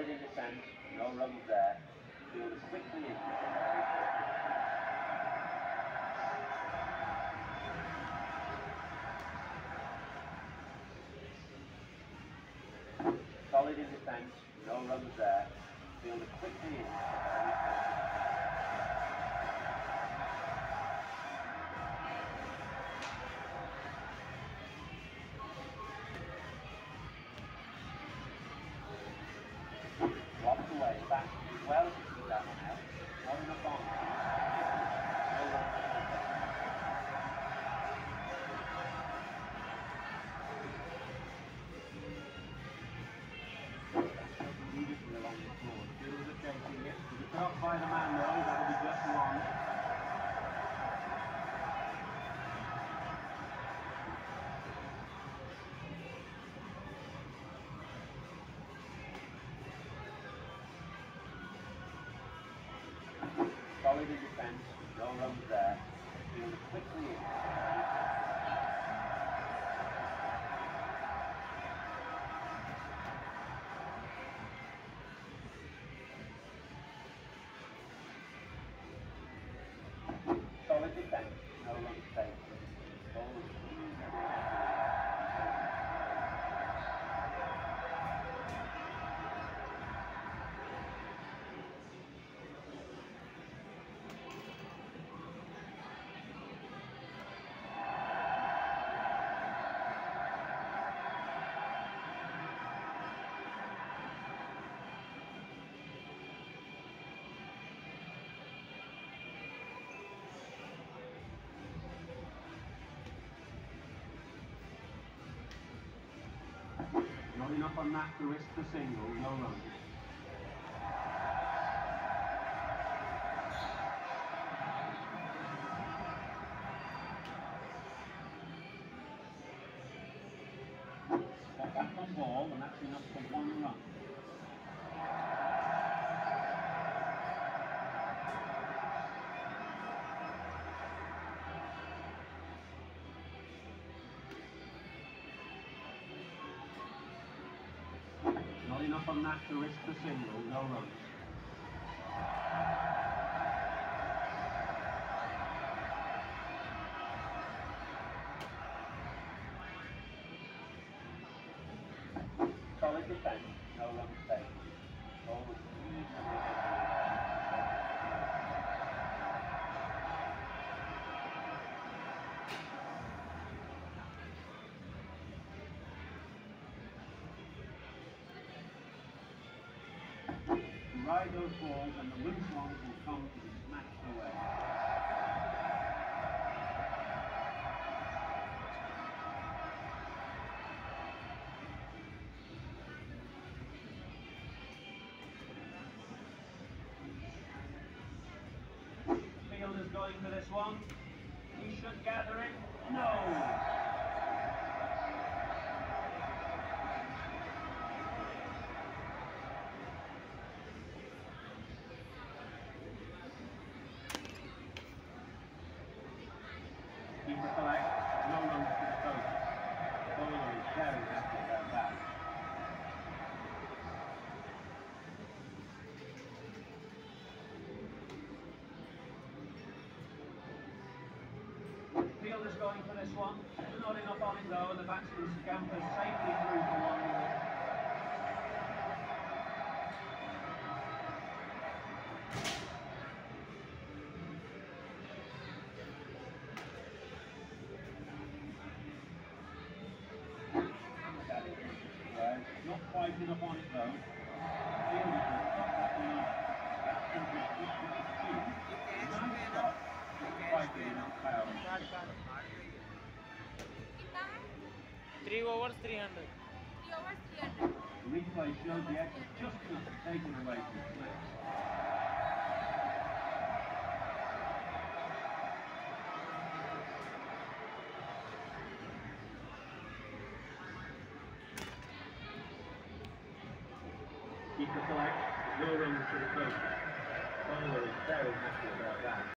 Solid in descent, no runs there. Field quickly in. Solid in defence, no runs there. Field quickly in. Dropped away, back well to keep that one out. Not enough on. No runs. Immediately along the floor. Fields are chasing it. If you can't find a man though, that'll be just wrong. Solid in defence, no runs there. Field quickly in. Solid defence, no runs taken. Not enough on that to risk the single, no runs. Got back on ball, and that's enough for one run. Not enough on that to risk the single, no runs. Solid defence, no runs taken. Ball was ride those balls and the loose ones will come to be smashed away. Fielder's going for this one. He should gather it. No! Keeper collects, no runs to the coach. Bowler is very happy about that. Fielder's going for this one. Not enough on it though, and the batsman scampers safely through for 1 more. Not quite enough on it though. Fielder has got that one off. Nice shot, not quite enough power. 3 overs 300. 3 overs 300. The replay shows the edge is just enough to take it away from the slips. Keeper collects, no runs to the coach. Bowler is very happy about that.